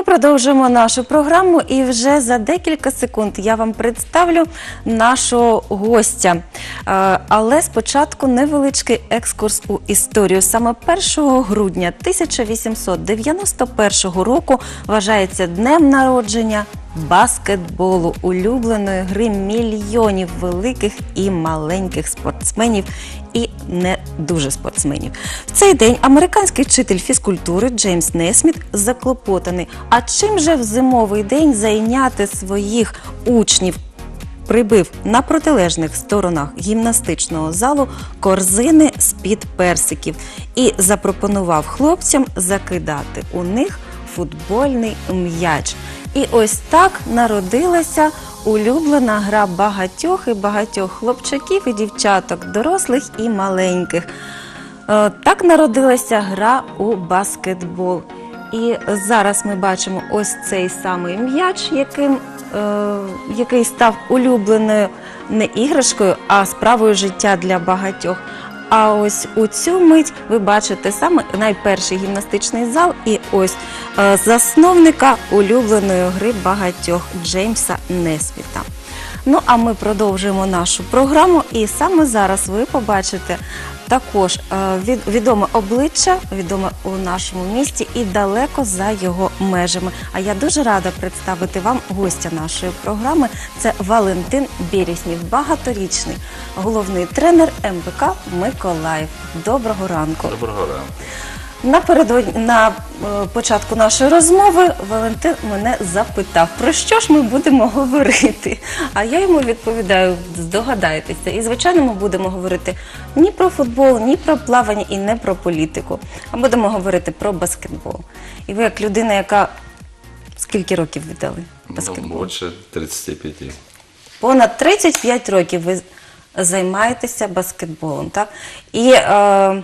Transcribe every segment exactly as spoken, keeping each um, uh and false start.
продовжуємо нашу програму, і вже за декілька секунд я вам представлю нашого гостя. Але спочатку невеличкий екскурс у історію. Саме першого грудня тисяча вісімсот дев'яносто першого року вважається днем народження баскетболу, улюбленої гри мільйонів великих і маленьких спортсменів і не дуже спортсменів. В цей день американський вчитель фізкультури Джеймс Нейсміт заклопотаний, а чим же в зимовий день зайняти своїх учнів? Прибив на протилежних сторонах гімнастичного залу корзини з-під персиків і запропонував хлопцям закидати у них футбольний м'яч. І ось так народилася улюблена гра багатьох і багатьох хлопчаків і дівчаток, дорослих і маленьких. Так народилася гра у баскетбол. І зараз ми бачимо ось цей самий м'яч, яким, е, який став улюбленою не іграшкою, а справою життя для багатьох. А ось у цю мить ви бачите саме найперший гімнастичний зал і ось е, засновника улюбленої гри багатьох Джеймса Нейсміта. Ну, а ми продовжуємо нашу програму, і саме зараз ви побачите також е, від, відоме обличчя, відоме у нашому місті і далеко за його межами. А я дуже рада представити вам гостя нашої програми. Це Валентин Береснєв, багаторічний головний тренер ем ве ка Миколаїв. Доброго ранку. Доброго ранку. Напередодні, на е, початку нашої розмови Валентин мене запитав, про що ж ми будемо говорити. А я йому відповідаю, здогадайтеся. І, звичайно, ми будемо говорити ні про футбол, ні про плавання і не про політику. А будемо говорити про баскетбол. І ви, як людина, яка скільки років віддали баскетболу? Ну, більше тридцяти п'яти. Понад тридцять п'ять років ви займаєтеся баскетболом, так? І... Е,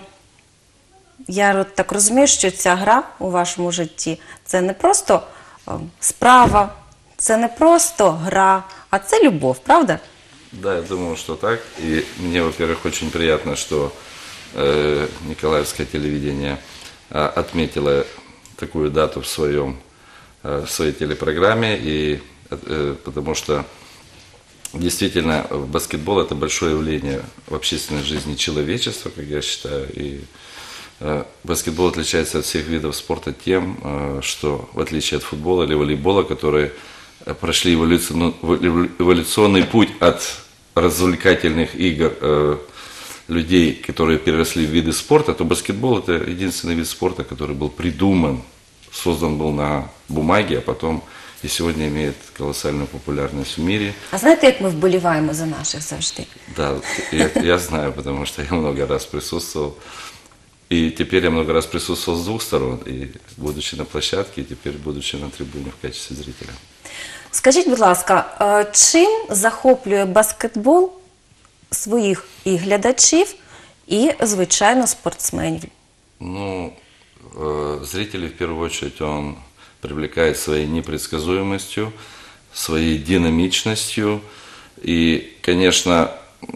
Я так розумію, що ця гра у вашому житті – це не просто справа, це не просто гра, а це любов, правда? Да, я думаю, что так. И мне, во-первых, очень приятно, что э, Николаевское телевидение э, отметило такую дату в, своем, э, в своей телепрограмме, и, э, потому что действительно баскетбол – это большое явление в общественной жизни человечества, как я считаю, и баскетбол отличается от всех видов спорта тем, что в отличие от футбола или волейбола, которые прошли эволюционный путь от развлекательных игр людей, которые переросли в виды спорта, то баскетбол – это единственный вид спорта, который был придуман, создан был на бумаге, а потом и сегодня имеет колоссальную популярность в мире. А знаете, як ми вболіваємо за наших завжди? Да, я, я знаю, потому что я много раз присутствовал. И теперь я много раз присутствовал с двух сторон, и будучи на площадке, и теперь будучи на трибуне в качестве зрителя. Скажіть, будь ласка, чим захоплює баскетбол своїх і глядачів, і, звичайно, спортсменів? Ну, зрителей, в первую очередь, он привлекает своей непредсказуемостью, своей динамичностью и, конечно,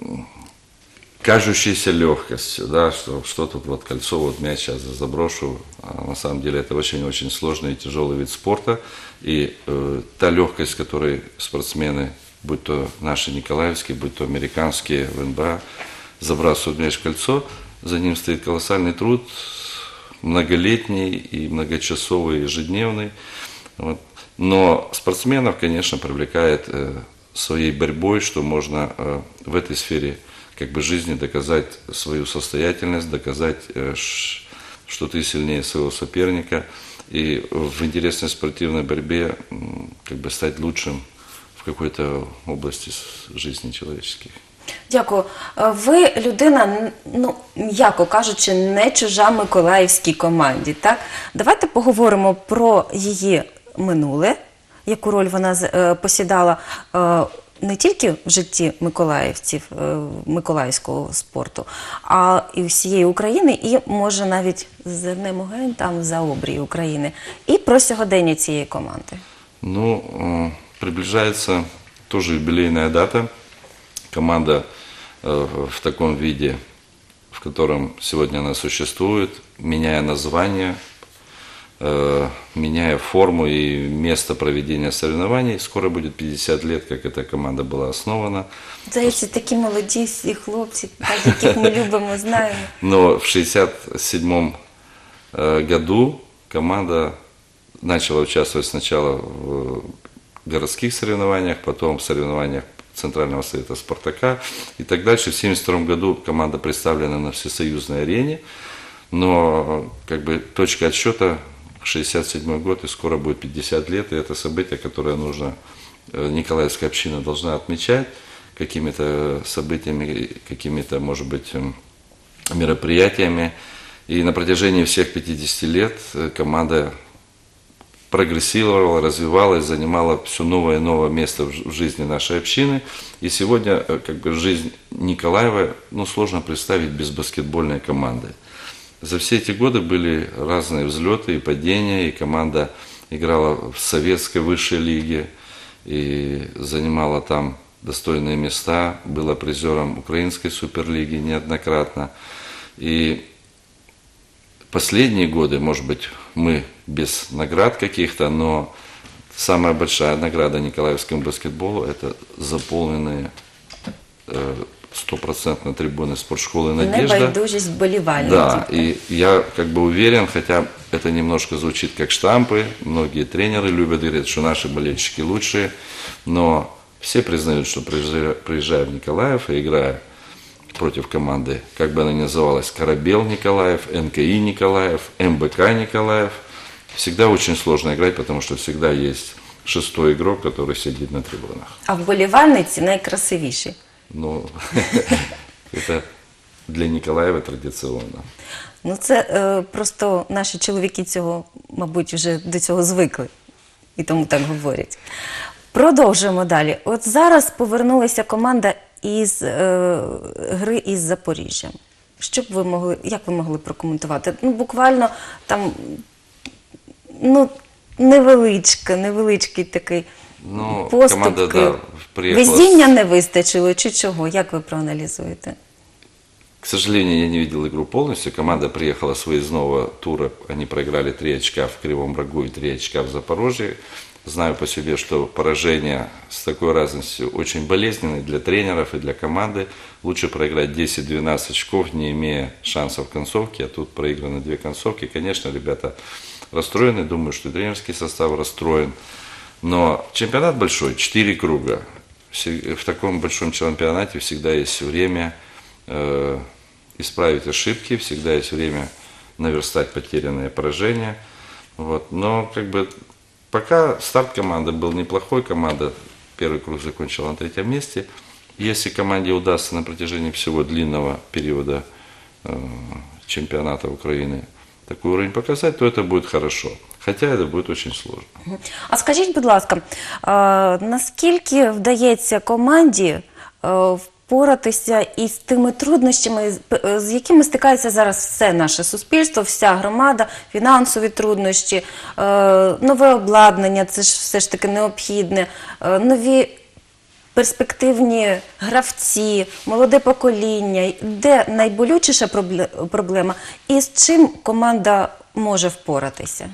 кажущейся легкостью, да, что, что тут вот кольцо, вот мяч сейчас заброшу, а на самом деле это очень-очень сложный и тяжелый вид спорта, и э, та легкость, с которой спортсмены, будь то наши николаевские, будь то американские в эн бэ а, забрасывают мяч в кольцо, за ним стоит колоссальный труд, многолетний и многочасовый, ежедневный, вот. Но спортсменов, конечно, привлекает э, своей борьбой, что можно э, в этой сфере как бы жизни доказать свою состоятельность, доказать, что ты сильнее своего соперника, и в интересной спортивной борьбе как бы стать лучшим в какой-то области жизни человеческих. Дякую. Ви людина, ну, м'яко кажучи, не чужа миколаївській команді, так? Давайте поговоримо про її минуле, яку роль вона посідала не тільки в житті миколаївців, миколаївського спорту, а і всієї України, і, може, навіть зернемо ген там за обрії України. І про сьогодення цієї команди. Ну, приближается тоже юбилейная дата. Команда в таком виде, в котором сегодня она существует, меняя название, э, меняя форму и место проведения соревнований. Скоро будет пятьдесят лет, как эта команда была основана. Здається, такі молоді всі хлопці, так, яких ми любимо, знаємо. Но в шестьдесят седьмом э, году команда начала участвовать сначала в городских соревнованиях, потом в соревнованиях Центрального совета «Спартака» и так дальше. В семьдесят втором году команда представлена на всесоюзной арене, но как бы точка отсчета шестьдесят седьмой год, и скоро будет пятьдесят лет, и это событие, которое нужно, Николаевская община должна отмечать какими-то событиями, какими-то, может быть, мероприятиями. И на протяжении всех пятидесяти лет команда прогрессировала, развивалась, занимала все новое и новое место в жизни нашей общины. И сегодня как бы, жизнь Николаева ну, сложно представить без баскетбольной команды. За все эти годы были разные взлеты и падения, и команда играла в советской высшей лиге и занимала там достойные места, была призером украинской суперлиги неоднократно. И последние годы, может быть, мы без наград каких-то, но самая большая награда николаевскому баскетболу – это заполненные стопроцентно трибуны спортшколы «Надежда». Небайдужість вболівальників. Да, и я как бы уверен, хотя это немножко звучит как штампы, многие тренеры любят говорить, что наши болельщики лучшие, но все признают, что приезжая в Николаев и играя против команды, как бы она ни называлась, Корабел Николаев, эн ка и Николаев, эм бэ ка Николаев, всегда очень сложно играть, потому что всегда есть шестой игрок, который сидит на трибунах. А вболівальниці найкрасивіші. Ну, это для Николаева традиционно. Ну, це е, просто наші чоловіки цього, мабуть, вже до цього звикли. І тому так говорять. Продовжуємо далі. От зараз повернулася команда із е, гри із Запоріжжям. Що б ви могли, як ви могли прокоментувати? Ну, буквально там, ну, невеличка, невеличкий такий Ну, поступки. команда, да, приехала. Везіння не вистачило, чи чого? Як ви проаналізуєте? К сожалению, я не видел игру полностью. Команда приехала с выездного тура. Они проиграли три очка в Кривом Рогу и три очка в Запорожье. Знаю по себе, что поражение с такой разностью очень болезненное для тренеров и для команды. Лучше проиграть десять-двенадцать очков, не имея шансов в концовке. А тут проиграны две концовки. Конечно, ребята расстроены. Думаю, что и тренерский состав расстроен. Но чемпионат большой, четыре круга. В таком большом чемпионате всегда есть время э, исправить ошибки, всегда есть время наверстать потерянные поражения. Вот. Но как бы пока старт команды был неплохой, команда первый круг закончила на третьем месте. Если команде удастся на протяжении всего длинного периода э, чемпионата Украины такой уровень показать, то это будет хорошо. Хоча це буде дуже складно. А скажіть, будь ласка, наскільки вдається команді впоратися із тими труднощами, з якими стикається зараз все наше суспільство, вся громада, фінансові труднощі, нове обладнання, це ж все ж таки необхідне, нові перспективні гравці, молоде покоління, де найболючіша проблема і з чим команда може впоратися?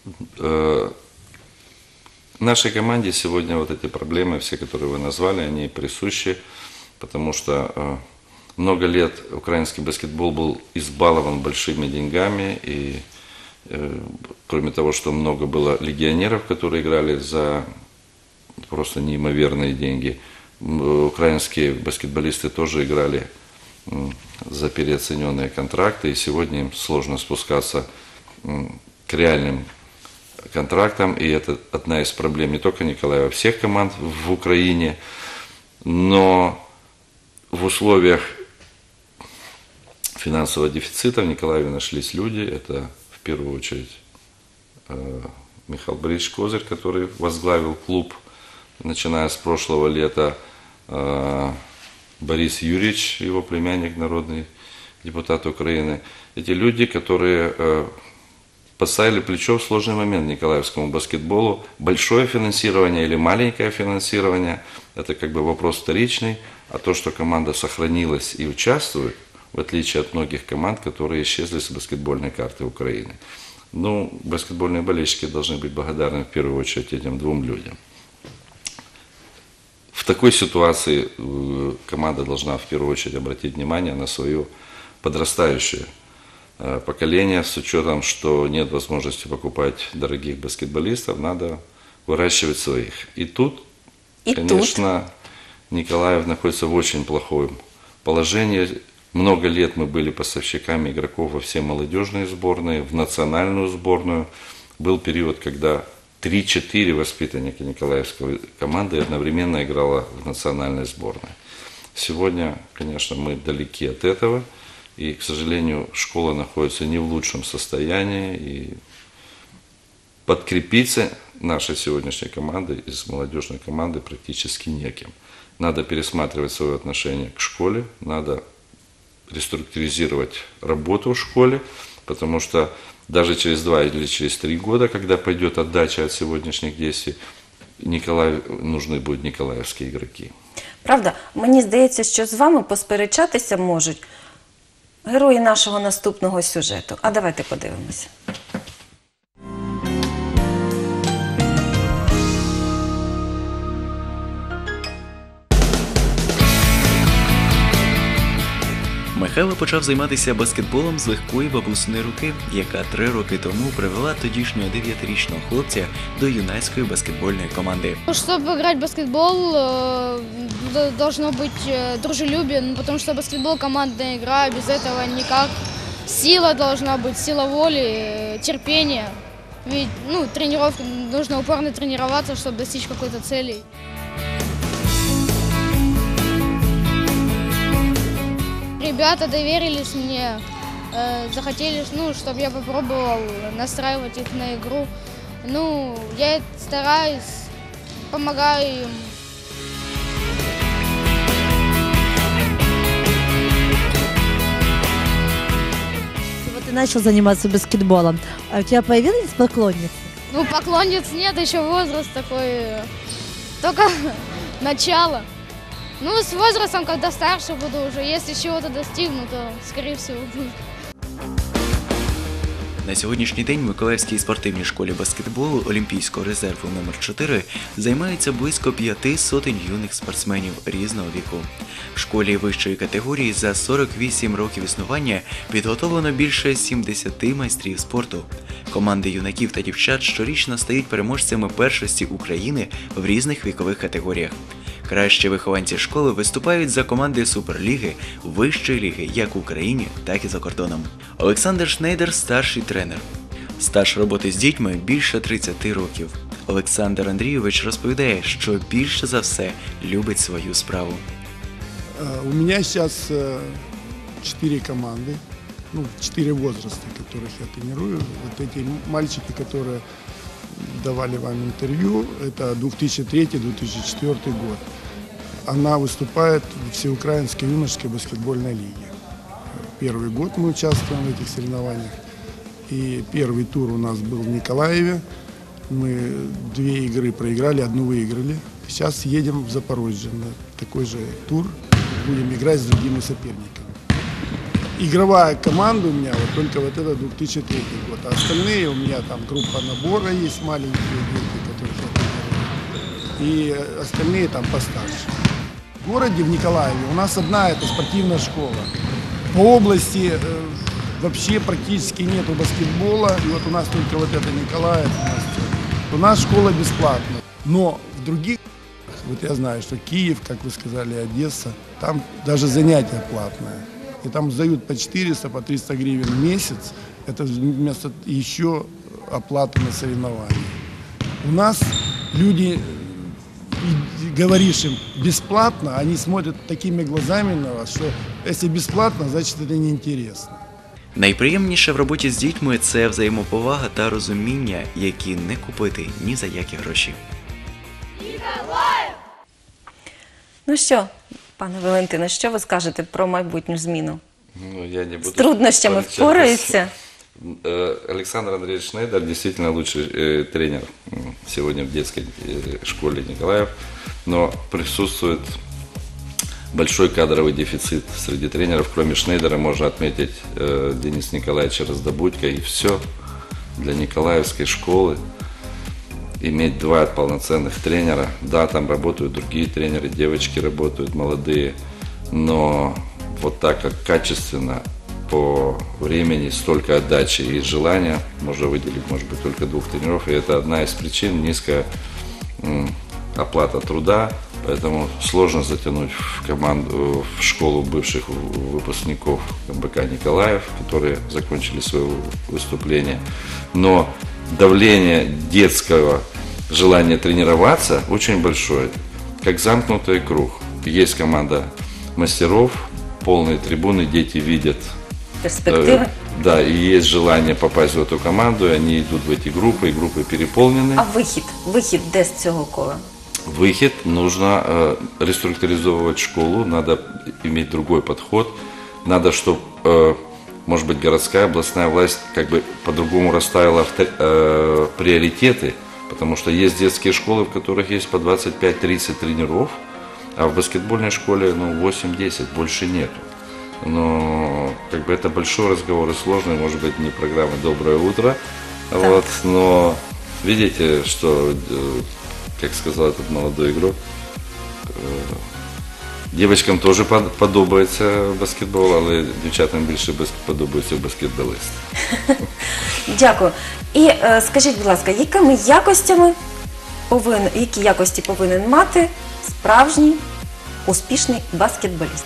Нашей команде сегодня вот эти проблемы, все, которые вы назвали, они присущи, потому что много лет украинский баскетбол был избалован большими деньгами, и кроме того, что много было легионеров, которые играли за просто неимоверные деньги, украинские баскетболисты тоже играли за переоцененные контракты, и сегодня им сложно спускаться к реальным контрактам, и это одна из проблем не только Николаева, всех команд в Украине, но в условиях финансового дефицита в Николаеве нашлись люди, это в первую очередь Михаил Борисович Козырь, который возглавил клуб, начиная с прошлого лета, Борис Юрьевич, его племянник, народный депутат Украины. Эти люди, которые поставили плечо в сложный момент николаевскому баскетболу. Большое финансирование или маленькое финансирование – это как бы вопрос вторичный, а то, что команда сохранилась и участвует, в отличие от многих команд, которые исчезли с баскетбольной карты Украины. Ну, баскетбольные болельщики должны быть благодарны в первую очередь этим двум людям. В такой ситуации э, команда должна в первую очередь обратить внимание на свое подрастающее э, поколение. С учетом, что нет возможности покупать дорогих баскетболистов, надо выращивать своих. И тут, И конечно, Николаев находится в очень плохом положении. Много лет мы были поставщиками игроков во все молодежные сборные, в национальную сборную. Был период, когда три-четыре воспитанника Николаевской команды одновременно играло в национальной сборной. Сегодня, конечно, мы далеки от этого. И, к сожалению, школа находится не в лучшем состоянии. И подкрепиться нашей сегодняшней командой из молодежной команды практически неким. Надо пересматривать свое отношение к школе, надо реструктуризировать работу в школе, потому что даже через два или через три года, когда пойдет отдача от сегодняшних действий, Николаев, нужны будуть николаївські ігроки. Правда, мені здається, що з вами посперечатися можуть герої нашого наступного сюжету. А давайте подивимося. Михайло почав займатися баскетболом з легкої бабусиної руки, яка три роки тому привела тодішнього дев'ятирічного хлопця до юнацької баскетбольної команди. Чтобы играть в баскетбол, э, д- должно быть э, дружелюбие, ну, потому что баскетбол командная игра, без этого никак. Сила должна быть, сила воли, э, терпение. Ведь ну, тренировка, нужно упорно тренироваться, чтобы достичь какой-то цели. Ребята доверились мне, э, захотели, ну, чтобы я попробовал настраивать их на игру. Ну, я стараюсь, помогаю им. Вот ты начал заниматься баскетболом, а у тебя появилась поклонница? Ну, поклонниц нет, еще возраст такой, э, только начало. Ну, с возрастом, когда старше буду уже, если чего-то достигну, то, скорее всего, буду. На сьогоднішній день в Миколаївській спортивній школі баскетболу Олімпійського резерву номер чотири займається близько п'яти сотень юних спортсменів різного віку. В школі вищої категорії за сорок вісім років існування підготовлено більше сімдесяти майстрів спорту. Команди юнаків та дівчат щорічно стають переможцями першості України в різних вікових категоріях. Кращі вихованці школи виступають за команди Суперліги, Вищої ліги як в Україні, так і за кордоном. Олександр Шнейдер – старший тренер. Стаж роботи з дітьми – більше тридцяти років. Олександр Андрійович розповідає, що більше за все любить свою справу. У меня сейчас четыре команды, ну, четыре возраста, которых я тренирую. Вот эти мальчики, которые давали вам интервью, это две тысячи третий — две тысячи четвёртый год. Она выступает в Всеукраинской юношеской баскетбольной лиге. Первый год мы участвуем в этих соревнованиях. И первый тур у нас был в Николаеве. Мы две игры проиграли, одну выиграли. Сейчас едем в Запорожье на такой же тур. Будем играть с другими соперниками. Игровая команда у меня вот только вот это две тысячи третий год. А остальные у меня там группа набора есть, маленькие дети, которые я тренирую. И остальные там постарше. В городе, в Николаеве, у нас одна это спортивная школа. По области э, вообще практически нету баскетбола. И вот у нас только вот это Николаев. У нас, у нас школа бесплатная. Но в других, вот я знаю, что Киев, как вы сказали, Одесса, там даже занятия платные. И там сдают по четыреста, по триста гривен в месяц. Это вместо еще оплаты на соревнования. У нас люди, и говоришь им бесплатно, они смотрят такими глазами на вас, что если бесплатно, значит это неинтересно. Найприємніше в роботі з дітьми – це взаємоповага та розуміння, які не купити ні за які гроші. Ну що, пане Валентине, що ви скажете про майбутню зміну? Ну, я не буду З труднощами сперечаться. впораються? Э, Александр Андреевич Шнейдер действительно лучший э, тренер м, сегодня в детской э, школе Николаев, но присутствует большой кадровый дефицит среди тренеров. Кроме Шнейдера можно отметить э, Дениса Николаевича Раздобудько, и все. для Николаевской школы иметь два полноценных тренера. Да, там работают другие тренеры, девочки работают молодые, но вот так как качественно, по времени, столько отдачи и желания, можно выделить, может быть, только двух тренеров, и это одна из причин, низкая м, оплата труда, поэтому сложно затянуть в команду, в школу бывших выпускников МБК Николаев, которые закончили свое выступление. Но давление детского желания тренироваться очень большое, как замкнутый круг. Есть команда мастеров, полные трибуны, дети видят Перспективи. Э, Да, и есть желание попасть в эту команду, и они идут в эти группы, и группы переполнены. А вихід? Вихід де з цього кола? Выход, нужно э, реструктуризовывать школу, надо иметь другой подход, надо, чтобы, э, может быть, городская, областная власть как бы по-другому расставила авто, э, приоритеты, потому что есть детские школы, в которых есть по двадцать пять тридцать тренеров, а в баскетбольной школе ну, восемь-десять, больше нету. Но как бы это большой разговор и сложный, может быть, не программа «Доброе утро», вот, но видите, что, э, как сказал этот молодой игрок, э, девочкам тоже под- подобається баскетбол, але дівчатам більше бас- подобаються баскетболисти. Дякую. І е, скажіть, будь ласка, якими якостями повинен, які якості повинен мати справжній успішний баскетболіст?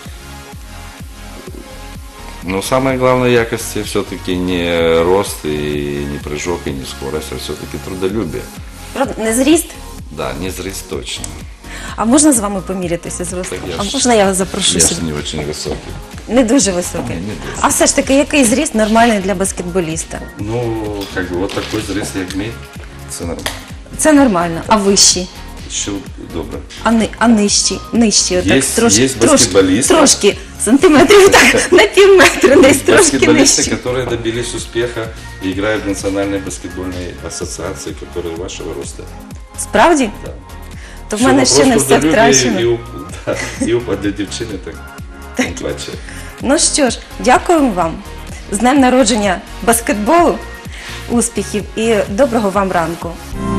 Но самое главное якости все-таки не рост и не прыжок и не скорость, а все-таки трудолюбие. Правда, не зріст? Да, не зріст точно. А можна з вами помірятися зростом? Так я А ж- можна я вас запрошу Я сюди? же не очень высокий. Не дуже високий. Ні, не дуже. А все ж таки, який зріст нормальний для баскетболіста? Ну, как бы вот такой зріст, як мій, це нормально. Це нормально. А вищий? Ще добре. А, ни, а нижчий? Нижчий, отак Есть- трошки, есть трошки, баскетболісти. трошки, сантиметрів так, на пів метра, десь трошки Баскетболисты, нижчий. которые добились успеха и играют в Национальной баскетбольной ассоциации, которые вашего роста. Справді? Да. То в мене ще не все трудолюбие втрачено. І у, да, і у для дівчини так. тим паче. Ну що ж, дякуємо вам. З днем народження баскетболу, успіхів і доброго вам ранку.